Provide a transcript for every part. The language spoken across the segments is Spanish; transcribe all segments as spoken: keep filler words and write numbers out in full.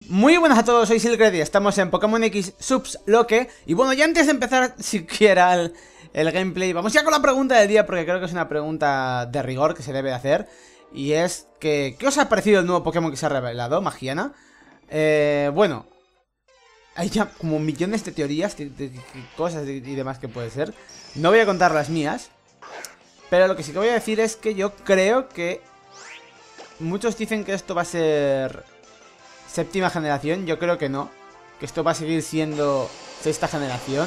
Muy buenas a todos, soy Silkred y estamos en Pokémon X Subs Loque. Y bueno, ya antes de empezar siquiera el, el gameplay, vamos ya con la pregunta del día, porque creo que es una pregunta de rigor que se debe de hacer. Y es que, ¿qué os ha parecido el nuevo Pokémon que se ha revelado, Magiana? Eh, bueno, hay ya como millones de teorías, de, de, de cosas y demás que puede ser. No voy a contar las mías, pero lo que sí que voy a decir es que yo creo que muchos dicen que esto va a ser séptima generación. Yo creo que no, que esto va a seguir siendo sexta generación.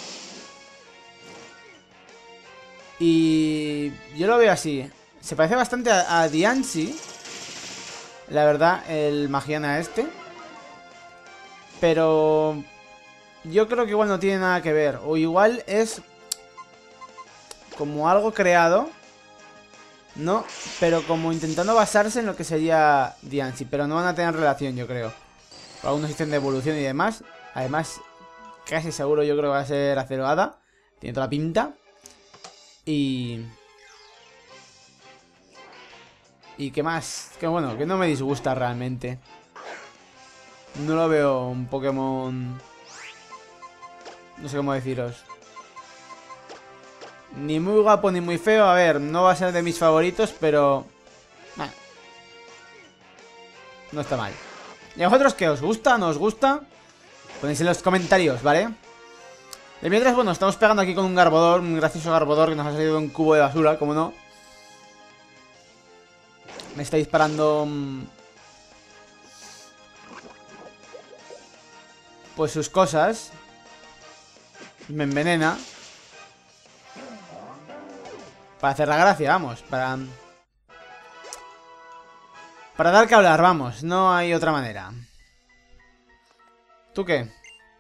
Y yo lo veo así. Se parece bastante a, a Diancie, la verdad, el Magiana este. Pero yo creo que igual no tiene nada que ver. O igual es como algo creado, ¿no? Pero como intentando basarse en lo que sería Diancie. Pero no van a tener relación, yo creo. Algunos dicen de evolución y demás. Además, casi seguro yo creo que va a ser Acero Hada. Tiene toda la pinta. Y... ¿Y qué más? Que bueno, que no me disgusta realmente. No lo veo un Pokémon... No sé cómo deciros. Ni muy guapo ni muy feo. A ver, no va a ser de mis favoritos, pero... Nah. No está mal. ¿Y a vosotros qué? ¿Os gusta? ¿No os gusta? Ponéis en los comentarios, ¿vale? De mientras, bueno, estamos pegando aquí con un Garbodor. Un gracioso Garbodor que nos ha salido de un cubo de basura, como no. Me está disparando... Pues sus cosas. Me envenena. Para hacer la gracia, vamos. Para... Para dar que hablar, vamos. No hay otra manera. ¿Tú qué?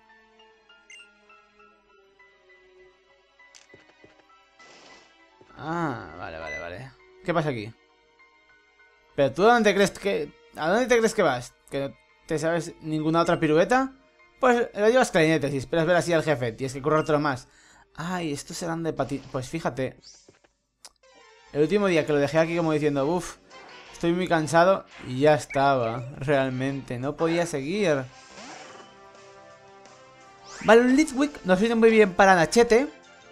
Ah, vale, vale, vale. ¿Qué pasa aquí? ¿Pero tú a dónde te crees que... ¿A dónde te crees que vas? ¿Que no te sabes ninguna otra pirueta? Pues lo llevas clarinete, si esperas ver así al jefe. Tienes que currártelo más. Ay, estos serán de patín. Pues fíjate. El último día que lo dejé aquí como diciendo, uff, estoy muy cansado. Y ya estaba, realmente. No podía seguir. Vale, un Litwick nos viene muy bien para Nachete.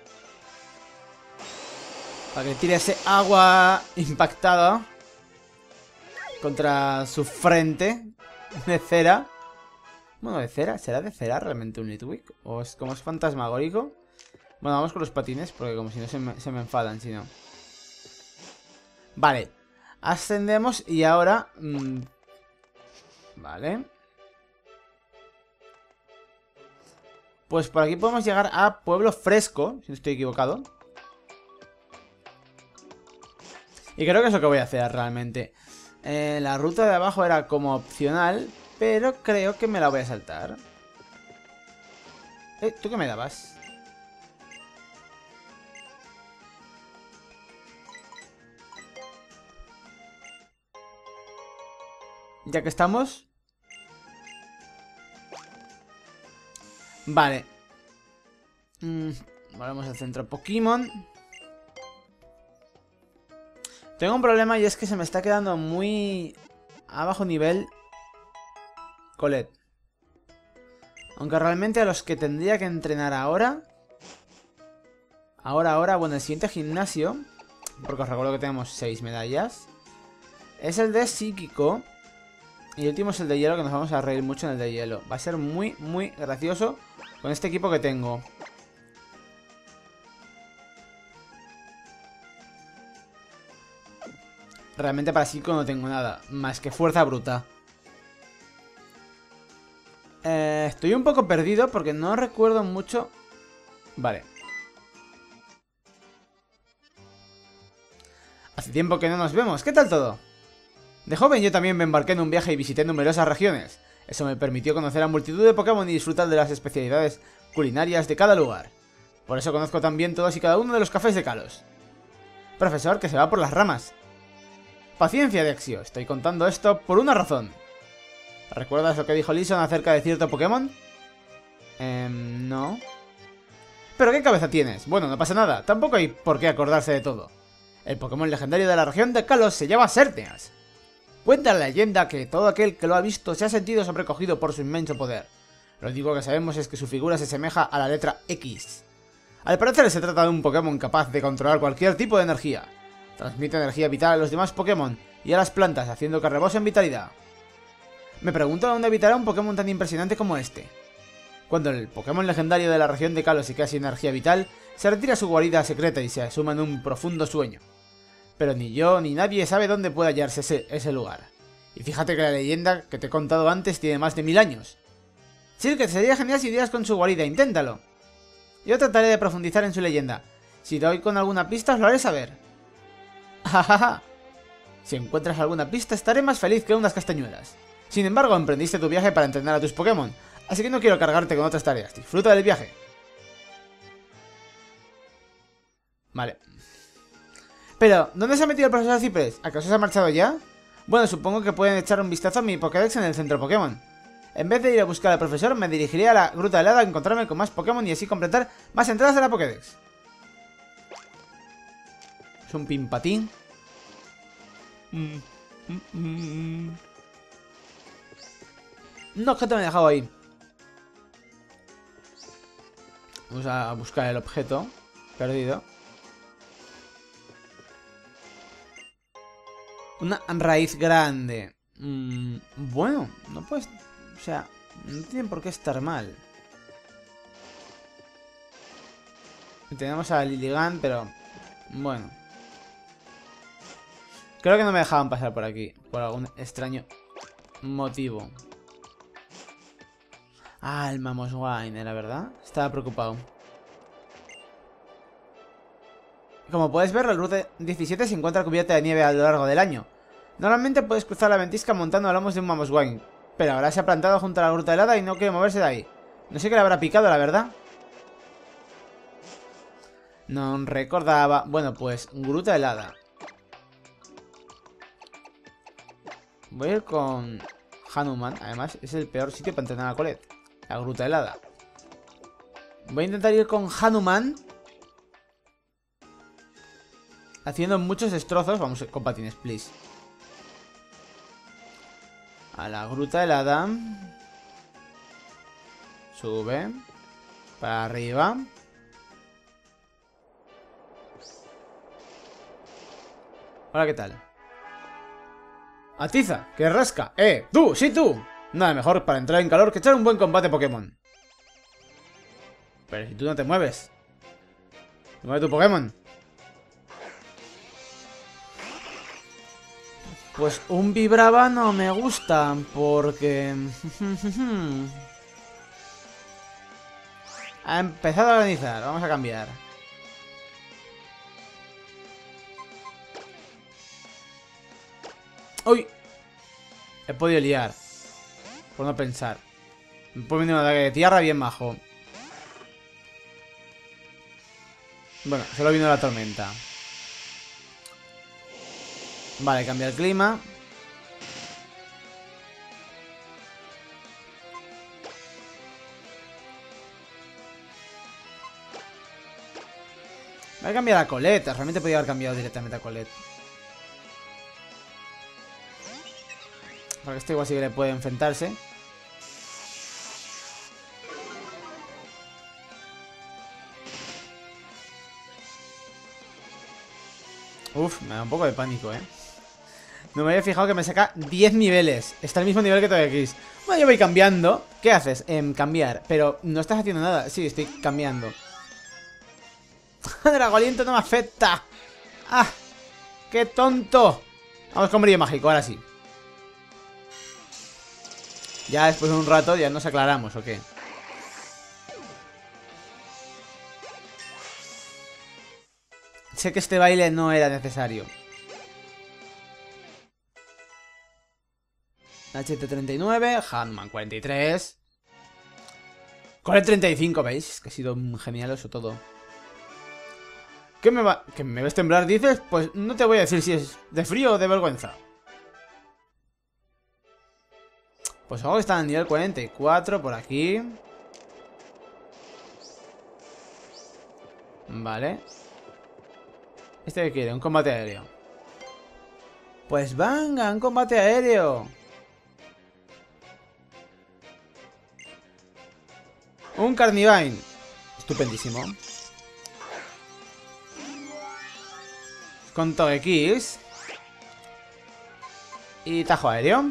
Para que tire ese agua impactada contra su frente de cera. Bueno, de cera. ¿Será de cera realmente un Litwick? ¿O es como es fantasmagórico? Bueno, vamos con los patines, porque como si no se me, se me enfadan, si no. Vale. Ascendemos y ahora... Mmm, vale. Pues por aquí podemos llegar a Pueblo Fresco, si no estoy equivocado. Y creo que es lo que voy a hacer realmente. Eh, la ruta de abajo era como opcional, pero creo que me la voy a saltar. Eh, ¿tú qué me dabas? Ya que estamos. Vale. Mm, volvemos al centro Pokémon. Tengo un problema y es que se me está quedando muy a bajo nivel Colette. Aunque realmente a los que tendría que entrenar ahora... Ahora, ahora, bueno, el siguiente gimnasio, porque os recuerdo que tenemos seis medallas, es el de psíquico. Y el último es el de hielo, que nos vamos a reír mucho en el de hielo. Va a ser muy, muy gracioso con este equipo que tengo. Realmente para psíquico no tengo nada, más que fuerza bruta. Eh, estoy un poco perdido porque no recuerdo mucho... Vale. Hace tiempo que no nos vemos, ¿qué tal todo? De joven yo también me embarqué en un viaje y visité numerosas regiones. Eso me permitió conocer a multitud de Pokémon y disfrutar de las especialidades culinarias de cada lugar. Por eso conozco también todos y cada uno de los cafés de Kalos. Profesor, que se va por las ramas. Paciencia, Dexio, estoy contando esto por una razón. ¿Recuerdas lo que dijo Lison acerca de cierto Pokémon? Eh, no. ¿Pero qué cabeza tienes? Bueno, no pasa nada, tampoco hay por qué acordarse de todo. El Pokémon legendario de la región de Kalos se llama Xerneas. Cuenta la leyenda que todo aquel que lo ha visto se ha sentido sobrecogido por su inmenso poder. Lo único que sabemos es que su figura se asemeja a la letra X. Al parecer se trata de un Pokémon capaz de controlar cualquier tipo de energía. Transmite energía vital a los demás Pokémon y a las plantas, haciendo que rebosen vitalidad. Me pregunto dónde habitará un Pokémon tan impresionante como este. Cuando el Pokémon legendario de la región de Kalos y casi energía vital se retira a su guarida secreta y se asuma en un profundo sueño. Pero ni yo ni nadie sabe dónde puede hallarse ese, ese lugar. Y fíjate que la leyenda que te he contado antes tiene más de mil años. Sí, que sería genial si dieras con su guarida, inténtalo. Yo trataré de profundizar en su leyenda. Si doy con alguna pista os lo haré saber. Jajaja. Si encuentras alguna pista estaré más feliz que unas castañuelas. Sin embargo, emprendiste tu viaje para entrenar a tus Pokémon, así que no quiero cargarte con otras tareas. Disfruta del viaje. Vale. Pero, ¿dónde se ha metido el profesor Ciprés? ¿Acaso se ha marchado ya? Bueno, supongo que pueden echar un vistazo a mi Pokédex en el centro Pokémon. En vez de ir a buscar al profesor, me dirigiré a la Gruta Helada a encontrarme con más Pokémon y así completar más entradas de la Pokédex. Es un pimpatín. Mm, mm, mm. Un objeto me he dejado ahí. Vamos a buscar el objeto perdido. Una raíz grande. Mm, bueno, no puedes... O sea, no tiene por qué estar mal. Tenemos a Lilligant, pero... Bueno. Creo que no me dejaban pasar por aquí. Por algún extraño motivo. Ah, el Mamoswine, ¿era verdad? Estaba preocupado. Como puedes ver, la ruta diecisiete se encuentra cubierta de nieve a lo largo del año. Normalmente puedes cruzar la ventisca montando a lomos de un Mamoswine, pero ahora se ha plantado junto a la gruta helada y no quiere moverse de ahí. No sé qué le habrá picado, la verdad. No recordaba... Bueno, pues, gruta helada. Voy a ir con Hanuman. Además, es el peor sitio para entrenar a Colette. La gruta helada. Voy a intentar ir con Hanuman, haciendo muchos destrozos. Vamos con patines, please. A la gruta helada. Sube. Para arriba. Hola, ¿qué tal? Atiza, que rasca. Eh, tú, sí tú. Nada mejor para entrar en calor que echar un buen combate Pokémon. Pero si tú no te mueves. Mueve tu Pokémon. Pues un Vibrava no me gusta, porque... ha empezado a organizar, vamos a cambiar. ¡Uy! He podido liar. Por no pensar. Me puede venir un ataque de tierra bien bajo. Bueno, solo vino la tormenta. Vale, cambia el clima. Voy a cambiar a Colette. Realmente podría haber cambiado directamente a Colette. Porque este igual sí que le puede enfrentarse. Uf, me da un poco de pánico, eh. No me había fijado que me saca diez niveles. Está al mismo nivel que Togekiss. Bueno, yo voy cambiando. ¿Qué haces? Eh, cambiar. Pero no estás haciendo nada. Sí, estoy cambiando. Dragoliento no me afecta. ¡Ah! ¡Qué tonto! Vamos con brillo mágico, ahora sí. Ya después de un rato ya nos aclaramos, ¿o qué? Sé que este baile no era necesario. H T treinta y nueve, Hanuman cuarenta y tres. Con el treinta y cinco, ¿veis? Que ha sido genial eso todo. ¿Qué me va? ¿Que me ves temblar, dices? Pues no te voy a decir si es de frío o de vergüenza. Pues algo que está en el nivel cuarenta y cuatro por aquí. Vale. ¿Este qué quiere? Un combate aéreo. Pues venga, un combate aéreo. Un Carnivine. Estupendísimo. Con Togekiss. Y tajo aéreo.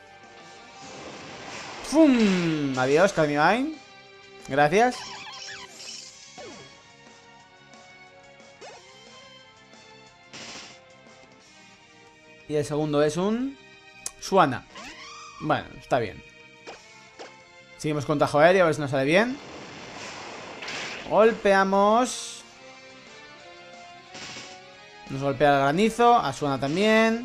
¡Fum! Adiós, Carnivine. Gracias. Y el segundo es un Suana. Bueno, está bien. Seguimos con tajo aéreo, a ver si nos sale bien. Golpeamos. Nos golpea el granizo. A Suana también.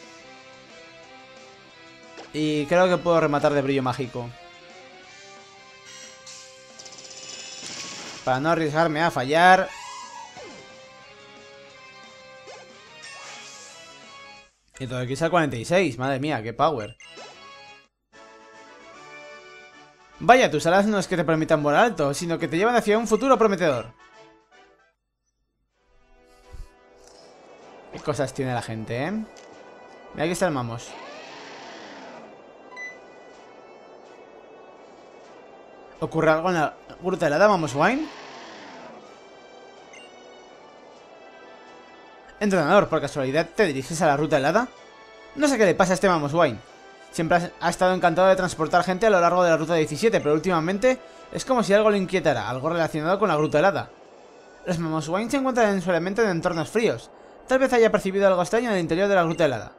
Y creo que puedo rematar de brillo mágico. Para no arriesgarme a fallar. Y todo aquí es al cuarenta y seis. Madre mía, qué power. Vaya, tus alas no es que te permitan volar alto, sino que te llevan hacia un futuro prometedor. Qué cosas tiene la gente, ¿eh? Mira, aquí está el Mamos. ¿Ocurre algo en la gruta helada, Mamoswine? Entrenador, ¿por casualidad te diriges a la ruta helada? No sé qué le pasa a este Mamoswine. Siempre ha estado encantado de transportar gente a lo largo de la ruta diecisiete, pero últimamente es como si algo lo inquietara, algo relacionado con la gruta helada. Los Mamoswine se encuentran usualmente en entornos fríos. Tal vez haya percibido algo extraño en el interior de la gruta helada.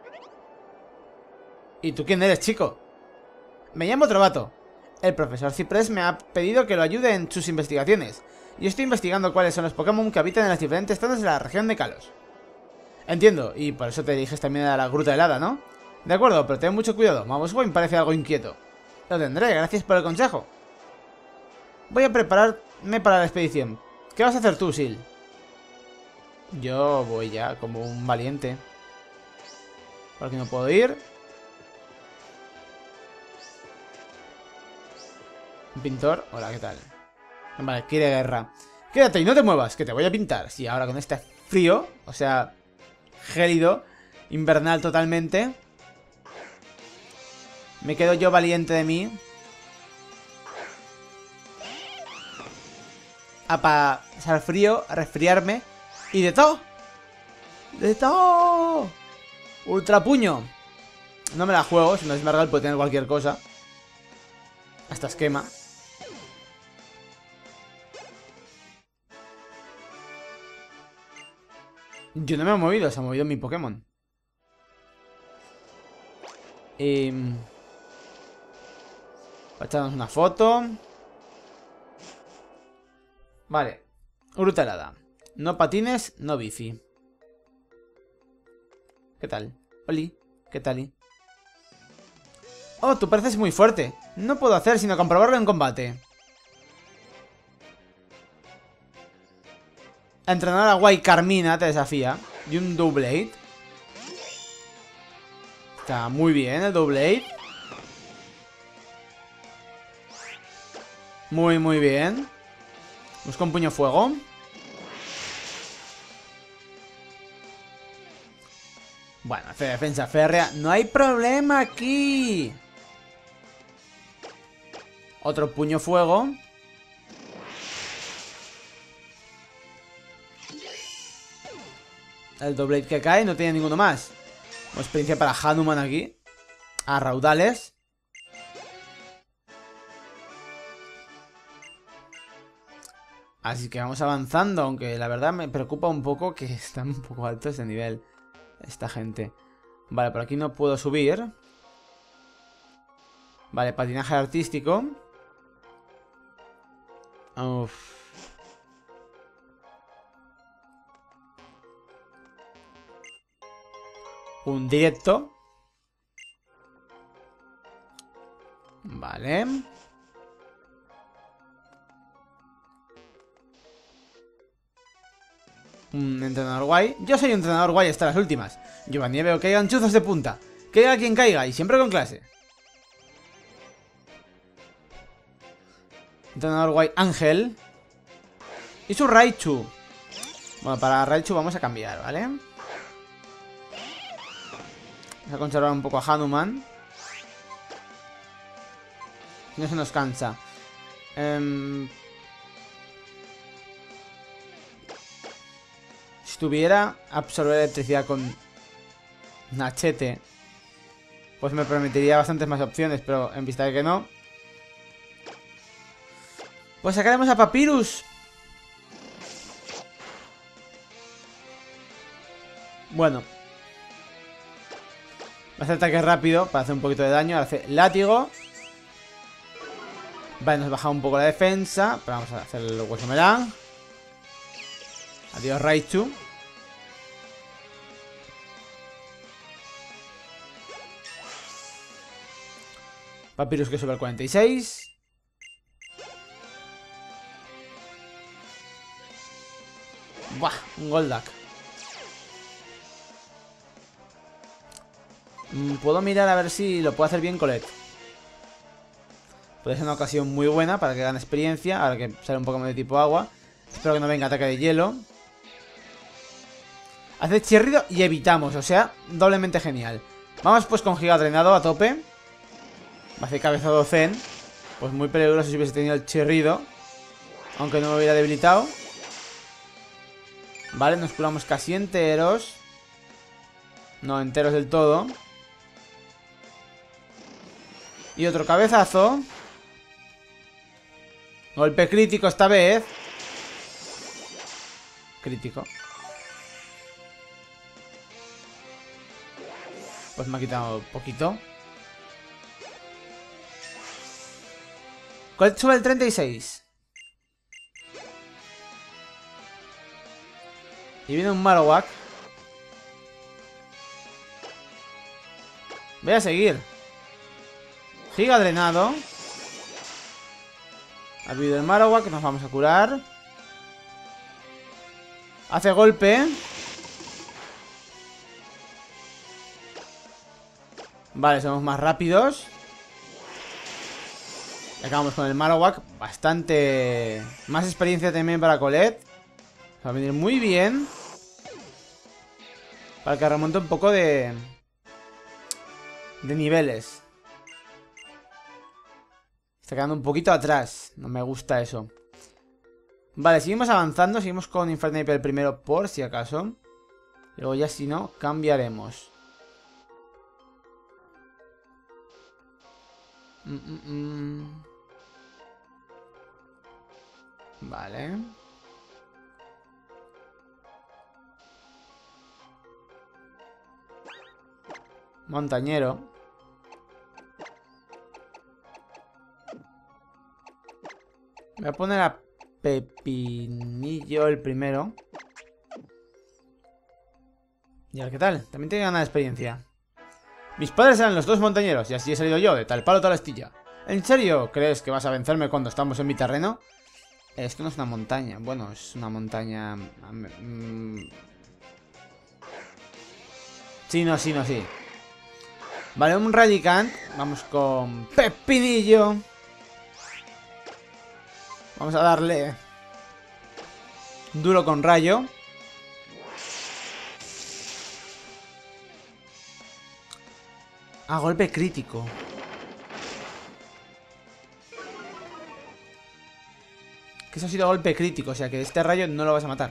¿Y tú quién eres, chico? Me llamo Trovato. El profesor Ciprés me ha pedido que lo ayude en sus investigaciones. Y estoy investigando cuáles son los Pokémon que habitan en las diferentes zonas de la región de Kalos. Entiendo, y por eso te diriges también a la gruta helada, ¿no? De acuerdo, pero ten mucho cuidado. Mamoswine parece algo inquieto. Lo tendré, gracias por el consejo. Voy a prepararme para la expedición. ¿Qué vas a hacer tú, Sil? Yo voy ya como un valiente. Por aquí no puedo ir. Un pintor. Hola, ¿qué tal? Vale, quiere guerra. Quédate y no te muevas, que te voy a pintar. Sí, ahora con este frío, o sea, gélido, invernal totalmente. Me quedo yo valiente de mí. A pasar frío, a resfriarme. Y de todo. De todo. Ultra puño. No me la juego, si no es Margal puede tener cualquier cosa. Hasta esquema. Yo no me he movido, se ha movido mi Pokémon. Eh, Voy a echarnos una foto. Vale. Gruta helada. No patines, no bici. ¿Qué tal? Oli, ¿qué tal? Oh, tú pareces muy fuerte. No puedo hacer sino comprobarlo en combate. La entrenadora guay Carmina te desafía. Y un Doublade. Está muy bien el Doublade. Muy, muy bien. Busca un puño fuego. Bueno, hace defensa férrea. No hay problema aquí. Otro puño fuego. El Doublade que cae, no tiene ninguno más. Como experiencia para Hanuman aquí. A raudales. Así que vamos avanzando, aunque la verdad me preocupa un poco que están un poco altos de nivel esta gente. Vale, por aquí no puedo subir. Vale, patinaje artístico. Uff. Un directo. Vale. Un entrenador guay. Yo soy un entrenador guay hasta las últimas. Giovanni, veo que caigan chuzos de punta. Caiga quien caiga y siempre con clase. Entrenador guay Ángel. Y su Raichu. Bueno, para Raichu vamos a cambiar, ¿vale? Vamos a conservar un poco a Hanuman. No se nos cansa. Um, si tuviera absorber electricidad con Nachete, pues me permitiría bastantes más opciones, pero en vista de que no, pues sacaremos a Papyrus. Bueno, va a hacer ataque rápido para hacer un poquito de daño. Ahora hace látigo. Vale, nos baja un poco la defensa, pero vamos a hacer el hueso melán. Adiós, Raichu. Papyrus que sube al cuarenta y seis. Buah, un Golduck. Mm, puedo mirar a ver si lo puedo hacer bien Colette. Puede ser una ocasión muy buena para que gane experiencia. Ahora que sale un Pokémon de tipo agua. Espero que no venga ataque de hielo. Hace chirrido y evitamos, o sea, doblemente genial. Vamos pues con Giga Drenado a tope. Va a hacer cabezado Zen. Pues muy peligroso si hubiese tenido el chirrido, aunque no me hubiera debilitado. Vale, nos curamos casi enteros. No, enteros del todo. Y otro cabezazo. Golpe crítico esta vez. Crítico. Pues me ha quitado un poquito. ¿Cuál sube el treinta y seis? Y viene un Marowak. Voy a seguir. Giga Drenado. Ha habido el Marowak, nos vamos a curar. Hace golpe. Vale, somos más rápidos. Y acabamos con el Marowak. Bastante más experiencia también para Colette. Va a venir muy bien. Para que remonte un poco de De niveles. Está quedando un poquito atrás. No me gusta eso. Vale, seguimos avanzando. Seguimos con Infernape el primero por si acaso. Y luego ya si no, cambiaremos. Mm, mm, mm. Vale. Montañero. Voy a poner a Pepinillo el primero. Y a ver qué tal. También tiene que ganar experiencia. Mis padres eran los dos montañeros y así he salido yo, de tal palo tal astilla. ¿En serio crees que vas a vencerme cuando estamos en mi terreno? Esto no es una montaña. Bueno, es una montaña... Sí, no, sí, no, sí. Vale, un Radicant. Vamos con Pepinillo. Vamos a darle duro con rayo. A golpe crítico. Que eso ha sido golpe crítico, o sea que este rayo no lo vas a matar.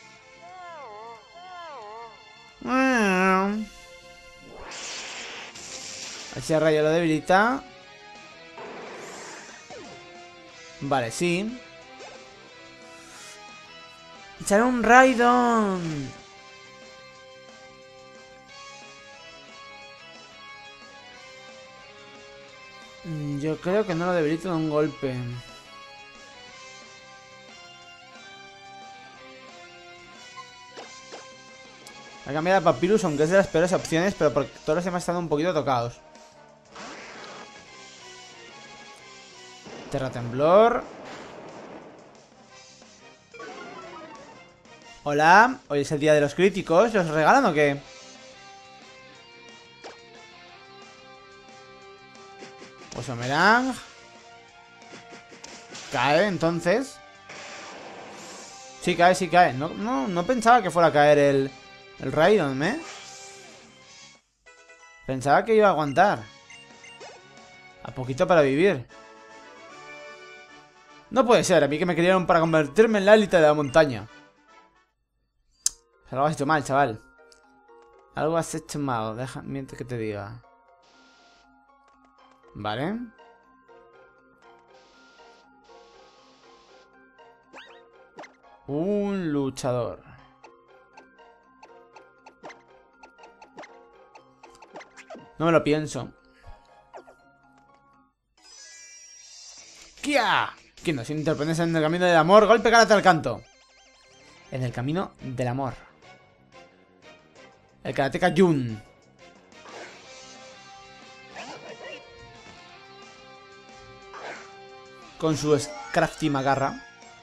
Ese rayo lo debilita. Vale, sí. Echaré un Raidon. Yo creo que no lo debilito de un golpe. Voy a cambiar a Papyrus, aunque es de las peores opciones, pero porque todos los demás están un poquito tocados. Terra Temblor. Hola, hoy es el día de los críticos. ¿Los regalan o qué? Oso Merang. Cae, entonces. Sí cae, sí cae. No, no, no pensaba que fuera a caer el, el Raidon, ¿eh? Pensaba que iba a aguantar. A poquito para vivir. No puede ser, a mí que me criaron para convertirme en la élite de la montaña. Algo has hecho mal, chaval. Algo has hecho mal, deja, mientras que te diga. Vale. Un luchador. No me lo pienso. ¡Kia! ¿Quién nos interpones en el camino del amor? Golpe karate al canto. En el camino del amor. El karateka Jun. Con su Scrafty Magarra.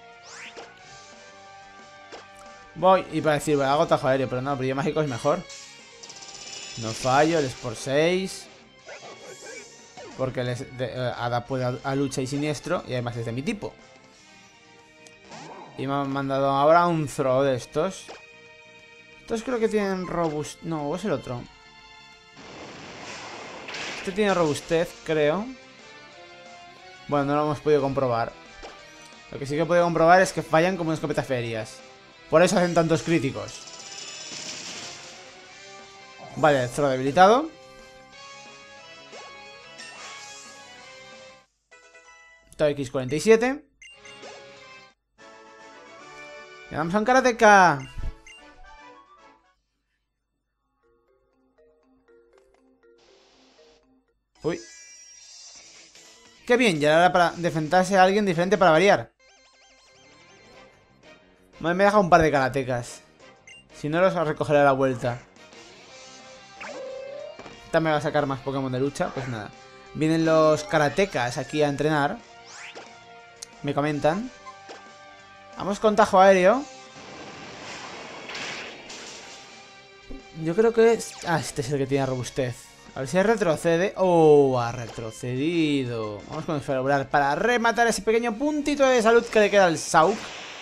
Voy, y para decir, bueno, hago tajo aéreo, pero no, brillo mágico es mejor. No fallo, el es por seis. Porque les eh, adapto a, a lucha y siniestro. Y además es de mi tipo. Y me han mandado ahora un throw de estos. Estos creo que tienen robust... No, o es el otro. Este tiene robustez, creo. Bueno, no lo hemos podido comprobar. Lo que sí que he podido comprobar es que fallan como escopetas ferias. Por eso hacen tantos críticos. Vale, el throw debilitado. X cuarenta y siete. Le damos a un karateka. Uy. Qué bien, ya era para defenderse a alguien diferente para variar. Me he dejado un par de karatekas. Si no, los recogeré a la vuelta. Esta me va a sacar más Pokémon de lucha. Pues nada. Vienen los karatekas aquí a entrenar. Me comentan. Vamos con tajo aéreo. Yo creo que es... Ah, este es el que tiene robustez. A ver si retrocede. Oh, ha retrocedido. Vamos con esfera ocular para rematar ese pequeño puntito de salud que le queda al Sauk.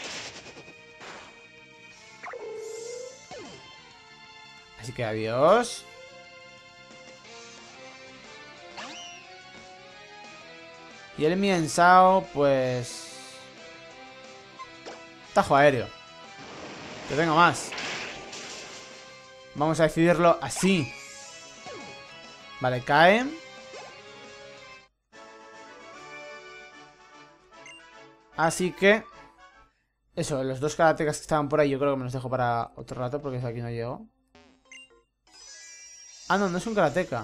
Así que adiós. Y el Miensao, pues... Tajo aéreo. Que tengo más. Vamos a decidirlo así. Vale, cae. Así que... Eso, los dos karatekas que estaban por ahí yo creo que me los dejo para otro rato porque aquí no llego. Ah, no, no es un karateka.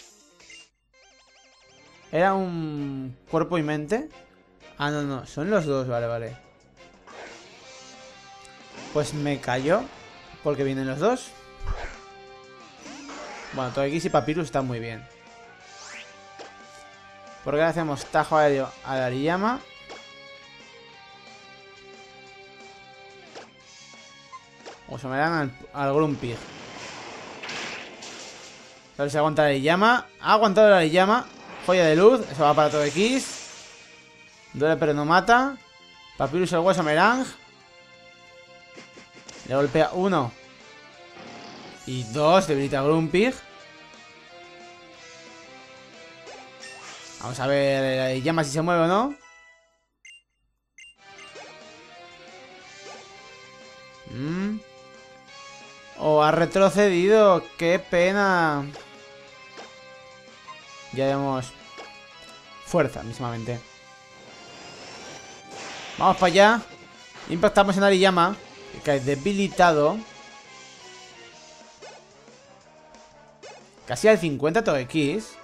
Era un cuerpo y mente. Ah, no, no, son los dos, vale, vale. Pues me cayó porque vienen los dos. Bueno, Togekiss y Papyrus están muy bien. Porque ahora hacemos tajo aéreo al Ariyama. O se me dan al, al Grumpig. A ver si aguanta el Ariyama. Ha aguantado el Ariyama. Joya de luz. Eso va para Togekiss. Duele pero no mata. Papyrus el hueso Merang. Le golpea uno. Y dos. Debilita a Grumpig. Vamos a ver el Ariyama si se mueve o no. Mm. Oh, ha retrocedido. Qué pena. Ya vemos fuerza mismamente. Vamos para allá. Impactamos en Ariyama, que cae debilitado. Casi al cincuenta Togekiss.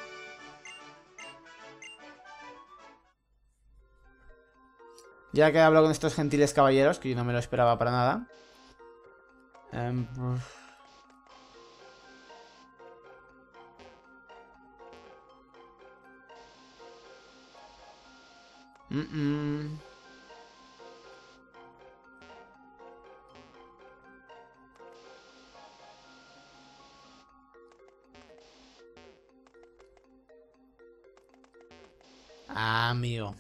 Ya que he hablado con estos gentiles caballeros, que yo no me lo esperaba para nada. Um, mm -mm. Ah, amigo.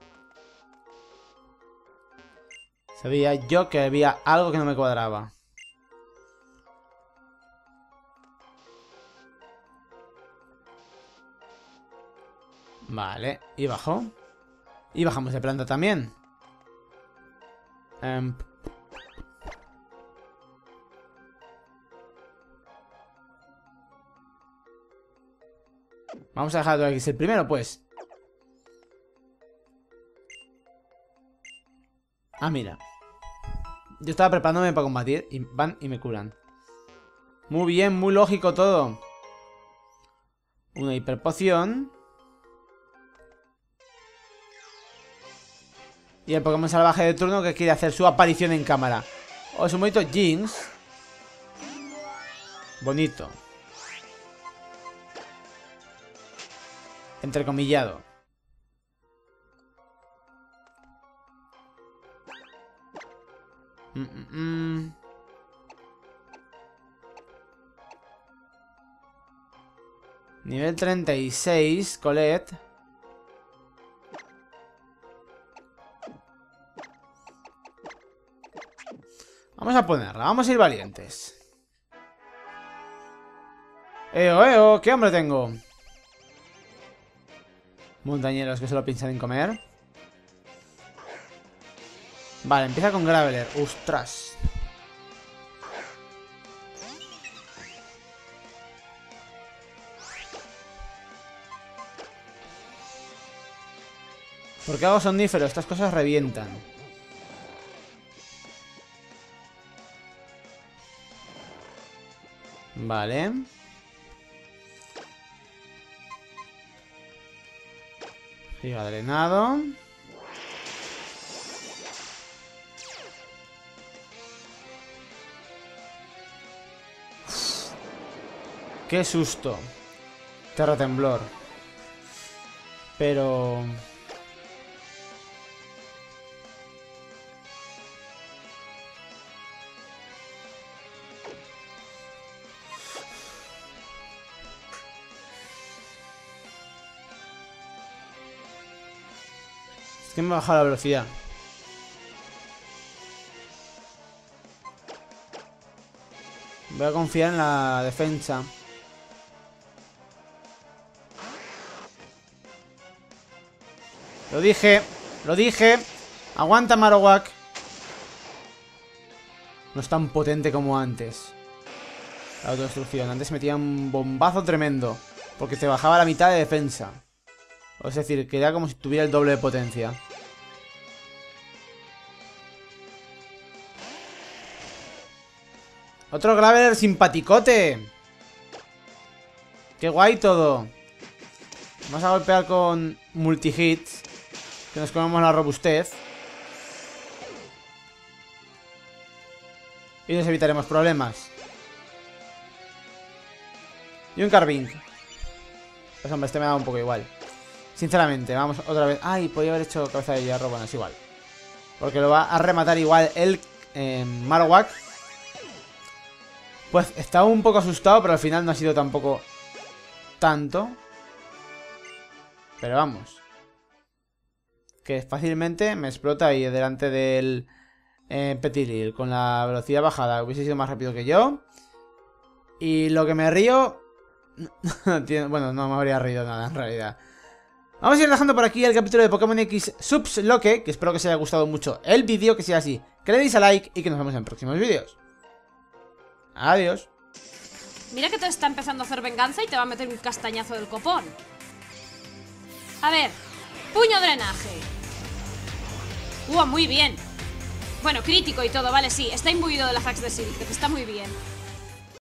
Sabía yo que había algo que no me cuadraba. Vale, y bajo. Y bajamos de planta también. Um, Vamos a dejar aquí el primero, pues. Ah, mira. Yo estaba preparándome para combatir y van y me curan. Muy bien, muy lógico todo. Una hiperpoción. Y el Pokémon salvaje de turno que quiere hacer su aparición en cámara. Oh, es un bonito Jinx. Bonito. Entrecomillado. Mm, mm, mm. Nivel treinta y seis, Colette. Vamos a ponerla, vamos a ir valientes. Eo, eo, ¿qué hambre tengo? Montañeros que solo piensan en comer. Vale, empieza con Graveler. ¡Ostras! ¿Por qué hago somnífero? Estas cosas revientan. Vale. Giga drenado. Qué susto. Terratemblor. Pero... es que me ha bajado la velocidad. Voy a confiar en la defensa. Lo dije, lo dije. Aguanta, Marowak. No es tan potente como antes. La autodestrucción. Antes metía un bombazo tremendo, porque te bajaba la mitad de defensa. Es decir, que era como si tuviera el doble de potencia. Otro Graveler simpaticote. Qué guay todo. Vamos a golpear con multi-hits, que nos comemos la robustez. Y nos evitaremos problemas. Y un Carving. Pues hombre, este me da un poco igual. Sinceramente, vamos otra vez. Ay, podría haber hecho cabeza de hierro. Bueno, es igual, porque lo va a rematar igual el eh, Marowak. Pues estaba un poco asustado, pero al final no ha sido tampoco tanto. Pero vamos, que fácilmente me explota ahí delante del eh, Petilil. Con la velocidad bajada hubiese sido más rápido que yo. Y lo que me río... bueno, no me habría reído nada en realidad. Vamos a ir dejando por aquí el capítulo de Pokémon X Subs Loque, que espero que os haya gustado mucho el vídeo, que sea así, que le deis a like y que nos vemos en próximos vídeos. Adiós. Mira que te está empezando a hacer venganza y te va a meter un castañazo del copón. A ver, puño drenaje. ¡Uh, muy bien! Bueno, crítico y todo, vale, sí. Está imbuido de la Fax de Silk, está muy bien.